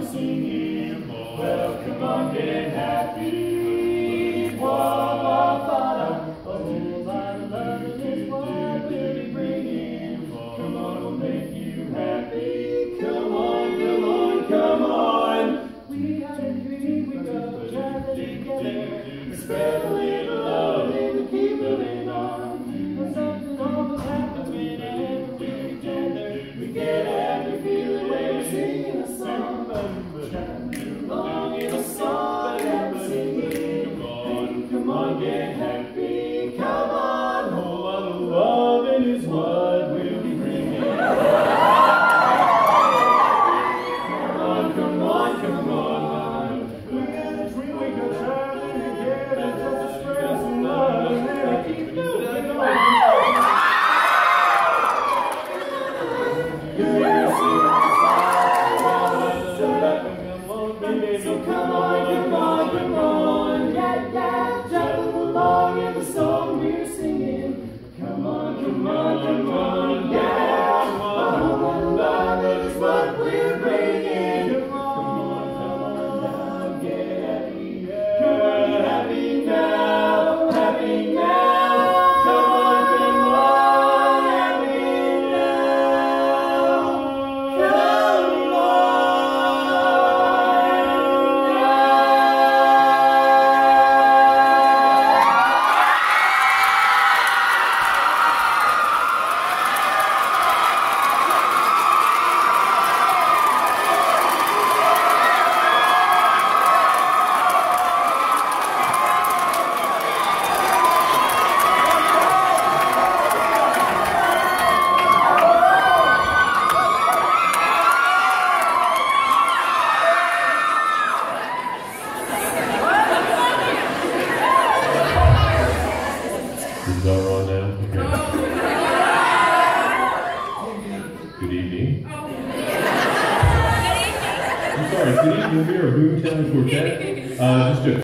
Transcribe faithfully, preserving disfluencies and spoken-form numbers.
we're singing. Well, come on, get happy. Wah, wah, fada. A whole lot of love is what we'll be bringing. Come on, we'll make you happy. Come on, come on, come on. We got a dream, we go traveling together. We spread a little love and we keep moving on. Cause something always happens whenever we're together. We get happy feeling when we're singing a song. Traveling along in a song that we're singing. And come on, get happy. Come on, whole lot of loving is what we'll be bringing. Come on, come on, come on. We got a dream, we go traveling together. Just to spread some love and we keep moving on. So come on, come on, come on, yeah, yeah, travel along in the song we're singing. Come on, come on, come on, yeah, come on, love is what we're bringing. Come on, come on, get happy, get happy now, happy now. Come on, come on, happy now. Come on. Is that on now? Okay. Good evening. I'm sorry, good evening. We are Boomtown Quartet. Uh, just a